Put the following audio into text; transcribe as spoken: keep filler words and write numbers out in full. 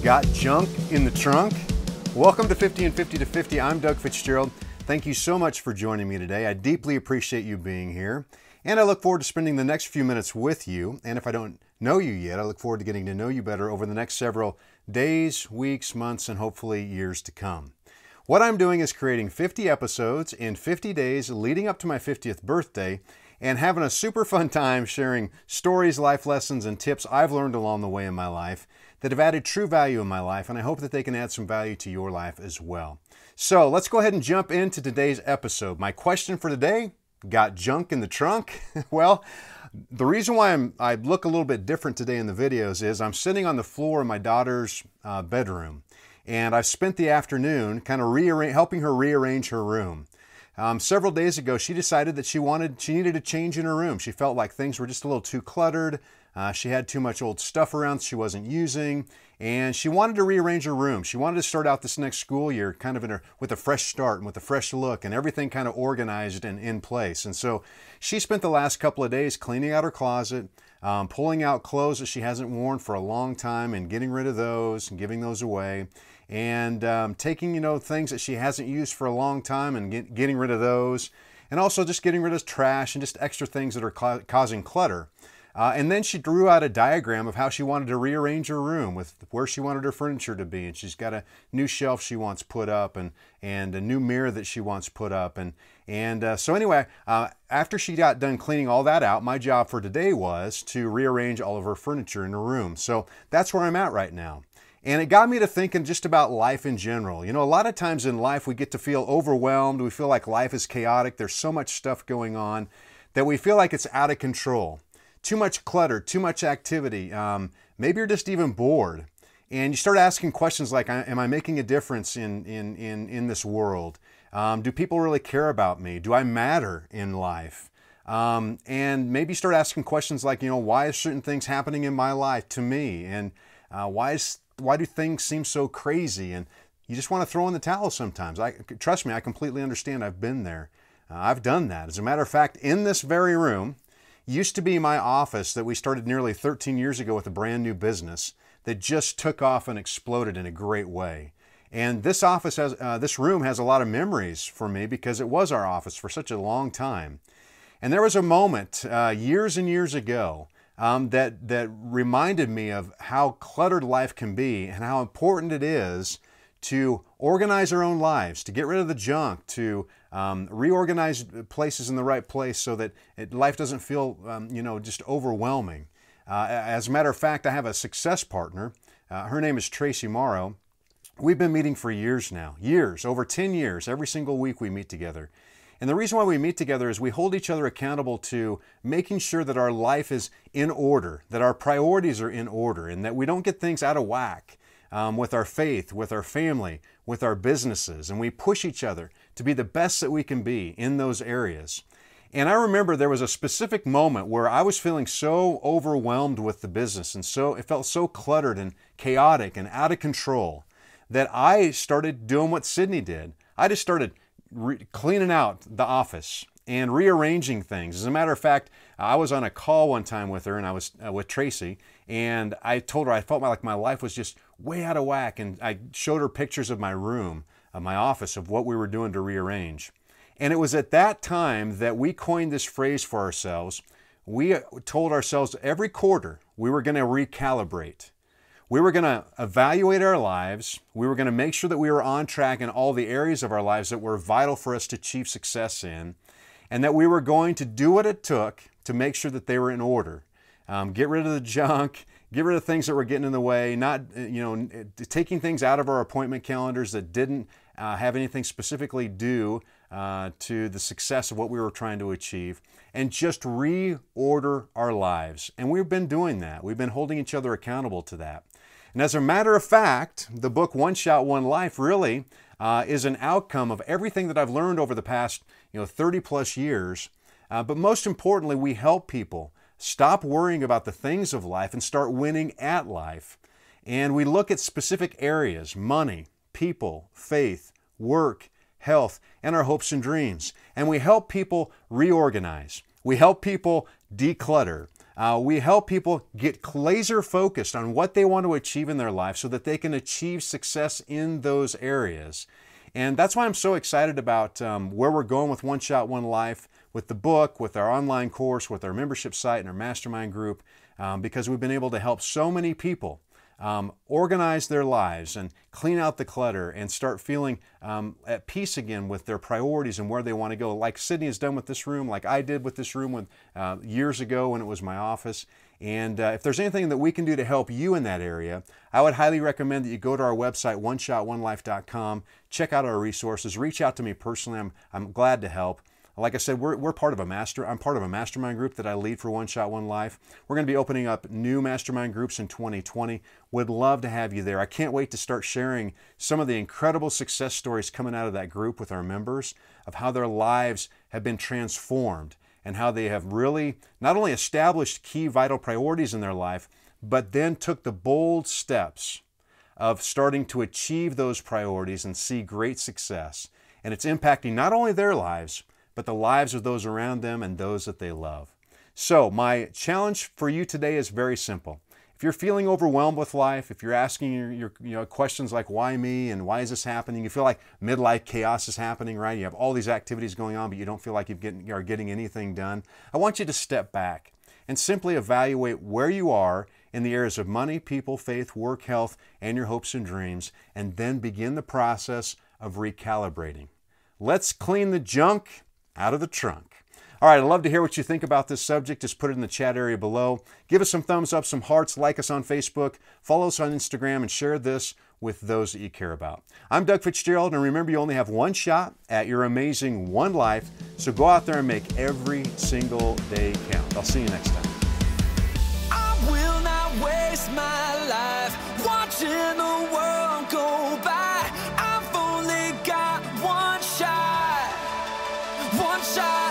Got junk in the trunk? Welcome to fifty and fifty to fifty. I'm Doug Fitzgerald. Thank you so much for joining me today. I deeply appreciate you being here, and I look forward to spending the next few minutes with you. And if I don't know you yet, I look forward to getting to know you better over the next several days, weeks, months, and hopefully years to come. What I'm doing is creating fifty episodes in fifty days leading up to my fiftieth birthday, and having a super fun time sharing stories, life lessons, and tips I've learned along the way in my life that have added true value in my life, and I hope that they can add some value to your life as well. So let's go ahead and jump into today's episode. My question for today, got junk in the trunk? Well, the reason why I'm, I look a little bit different today in the videos is I'm sitting on the floor in my daughter's uh, bedroom, and I've spent the afternoon kind of rearrange, helping her rearrange her room. Um, several days ago, she decided that she wanted, she needed a change in her room. She felt like things were just a little too cluttered. Uh, she had too much old stuff around she wasn't using, and she wanted to rearrange her room. She wanted to start out this next school year kind of in her, with a fresh start and with a fresh look and everything kind of organized and in place. And so she spent the last couple of days cleaning out her closet, um, pulling out clothes that she hasn't worn for a long time and getting rid of those and giving those away. And um, taking, you know, things that she hasn't used for a long time and get, getting rid of those. And also just getting rid of trash and just extra things that are ca causing clutter. Uh, and then she drew out a diagram of how she wanted to rearrange her room with where she wanted her furniture to be. And she's got a new shelf she wants put up and, and a new mirror that she wants put up. And, and uh, so anyway, uh, after she got done cleaning all that out, my job for today was to rearrange all of her furniture in her room. So that's where I'm at right now. And it got me to thinking just about life in general. You know, a lot of times in life we get to feel overwhelmed. We feel like life is chaotic. There's so much stuff going on that we feel like it's out of control. Too much clutter, too much activity. Um, maybe you're just even bored. And you start asking questions like, am I making a difference in, in, in, in this world? Um, do people really care about me? Do I matter in life? Um, and maybe start asking questions like, you know, why is certain things happening in my life to me? And uh, why is Why do things seem so crazy? And you just want to throw in the towel sometimes. I, trust me, I completely understand. I've been there. Uh, I've done that. As a matter of fact, in this very room used to be my office that we started nearly thirteen years ago with a brand new business that just took off and exploded in a great way. And this office has, uh, this room has a lot of memories for me because it was our office for such a long time. And there was a moment uh, years and years ago Um, that, that reminded me of how cluttered life can be and how important it is to organize our own lives, to get rid of the junk, to um, reorganize places in the right place so that it, life doesn't feel, um, you know, just overwhelming. Uh, as a matter of fact, I have a success partner. Uh, her name is Tracy Morrow. We've been meeting for years now, years, over ten years. Every single week we meet together. And the reason why we meet together is we hold each other accountable to making sure that our life is in order, that our priorities are in order, and that we don't get things out of whack um, with our faith, with our family, with our businesses. And we push each other to be the best that we can be in those areas. And I remember there was a specific moment where I was feeling so overwhelmed with the business, and so it felt so cluttered and chaotic and out of control that I started doing what Sydney did. I just started Re cleaning out the office and rearranging things. As a matter of fact, I was on a call one time with her, and I was uh, with Tracy, and I told her I felt like my life was just way out of whack, and I showed her pictures of my room, of my office, of what we were doing to rearrange. And it was at that time that we coined this phrase for ourselves. We told ourselves every quarter we were going to recalibrate. We were going to evaluate our lives. We were going to make sure that we were on track in all the areas of our lives that were vital for us to achieve success in, and that we were going to do what it took to make sure that they were in order. Um, get rid of the junk, get rid of things that were getting in the way, not, you know, taking things out of our appointment calendars that didn't uh, have anything specifically due uh, to the success of what we were trying to achieve, and just reorder our lives. And we've been doing that. We've been holding each other accountable to that. And as a matter of fact, the book One Shot, One Life really uh, is an outcome of everything that I've learned over the past, you know, thirty plus years. Uh, but most importantly, we help people stop worrying about the things of life and start winning at life. And we look at specific areas: money, people, faith, work, health, and our hopes and dreams. And we help people reorganize. We help people declutter. Uh, we help people get laser focused on what they want to achieve in their life so that they can achieve success in those areas. And that's why I'm so excited about um, where we're going with One Shot, One Life, with the book, with our online course, with our membership site and our mastermind group, um, because we've been able to help so many people um, organize their lives and clean out the clutter and start feeling um, at peace again with their priorities and where they want to go. Like Sydney has done with this room, like I did with this room when, uh, years ago when it was my office. And uh, if there's anything that we can do to help you in that area, I would highly recommend that you go to our website, one shot one life dot com, check out our resources, reach out to me personally. I'm, I'm glad to help. Like I said, we're, we're part of a master, I'm part of a mastermind group that I lead for One Shot, One Life. We're going to be opening up new mastermind groups in twenty twenty. Would love to have you there. I can't wait to start sharing some of the incredible success stories coming out of that group with our members of how their lives have been transformed and how they have really not only established key vital priorities in their life, but then took the bold steps of starting to achieve those priorities and see great success. And it's impacting not only their lives, but the lives of those around them and those that they love. So my challenge for you today is very simple. If you're feeling overwhelmed with life, if you're asking your, your you know, questions like, why me and why is this happening? You feel like midlife chaos is happening, right? You have all these activities going on, but you don't feel like you're getting, you're getting anything done. I want you to step back and simply evaluate where you are in the areas of money, people, faith, work, health, and your hopes and dreams, and then begin the process of recalibrating. Let's clean the junk out of the trunk. All right, I'd love to hear what you think about this subject. Just put it in the chat area below. Give us some thumbs up, some hearts, like us on Facebook, follow us on Instagram, and share this with those that you care about. I'm Doug Fitzgerald, and remember, you only have one shot at your amazing one life, so go out there and make every single day count. I'll see you next time. I will not waste my life watching the world go by. I've only got one shot, one shot.